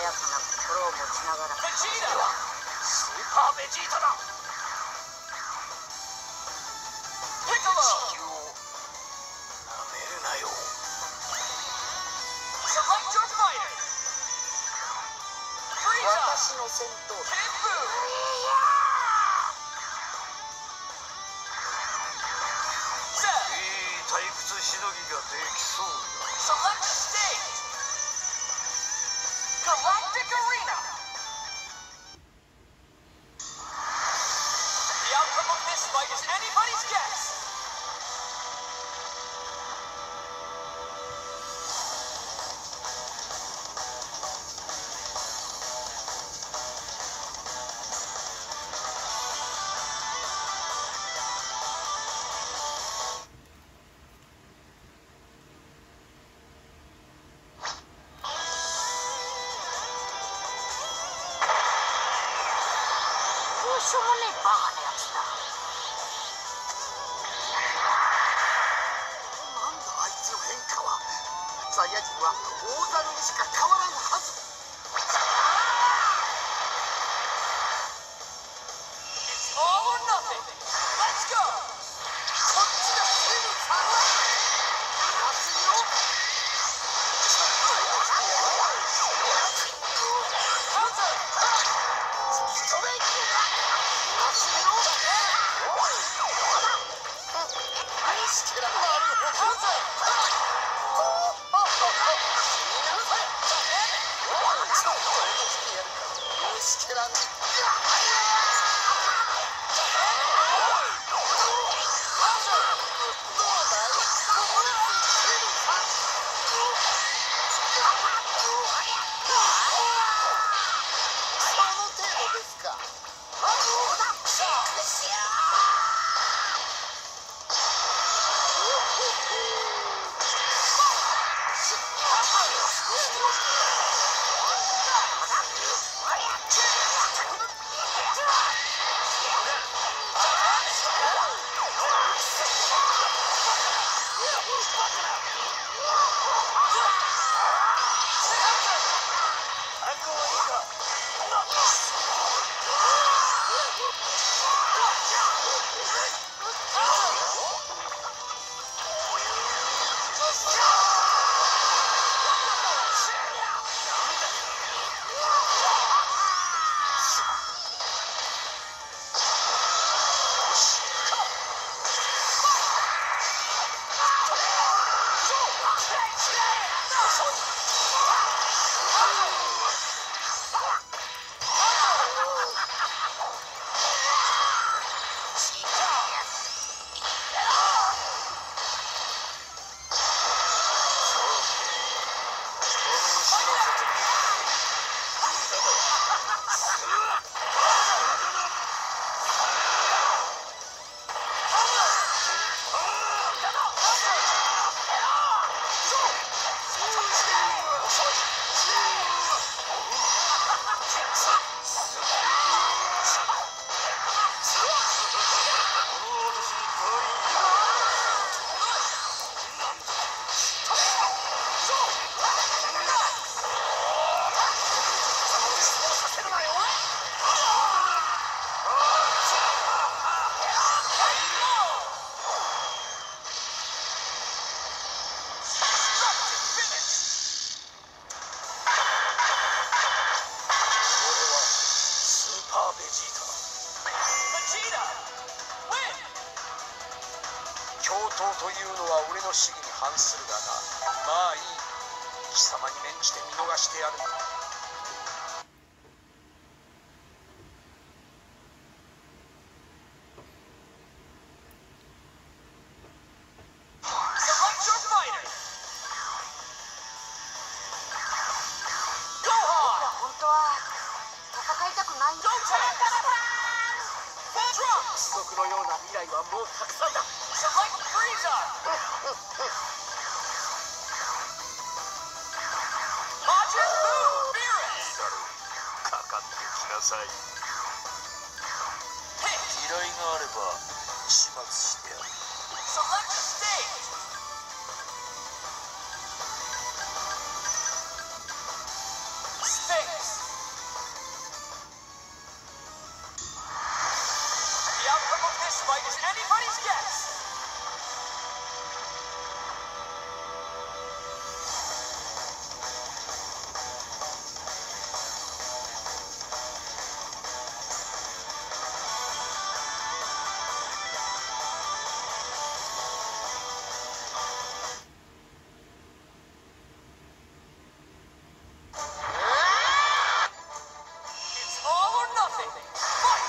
やかな心を持ちながら。 ベジータはスーパーベジータだ。ピコロ地球をなめるなよ。セレクトファイターフリーザ私の戦闘機ケンブー退屈しのぎができそうだ。Select stage. Galactic Arena. The outcome of this fight is anybody's guess. しょうもねえバカなやつだ。 なんだあいつの変化は。ザイヤ人は大猿にしか変わらんはず。 It's all or nothing. Let's go. こっちがセルさん夏よ。ストレイク夏よ。愛してらんなるほど。ちょっと落としてやるから愛してらん。共闘というのは俺の主義に反するがな。まあいい。貴様に免じて見逃してやる。 本当は戦いたくないんだ。 貴族のような未来はもうたくさんだ。 かかってきなさい。依頼があれば始末してやる。Sphinx. fight is anybody's guess. It's all or nothing. Fight!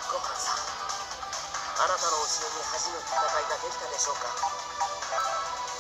あなたのお城に恥の戦いができたでしょうか。